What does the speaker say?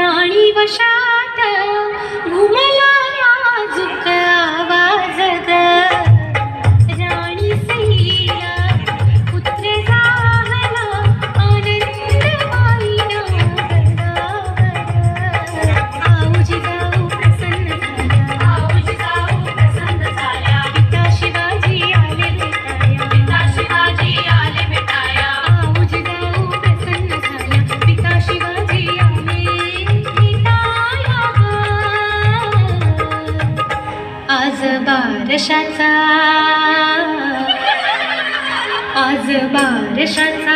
राणी वशात घुमला नाजूक आवाज ग राणी सईला पुत्र झाला आनंद पाहिला गडावर आऊजी जाऊ प्रसन्न झाल्या पिता शिवाजी आले भेटाया आऊजी जाऊ प्रसन्न झाल्या पिता शिवाजी आले भेटाया आज बारशाचा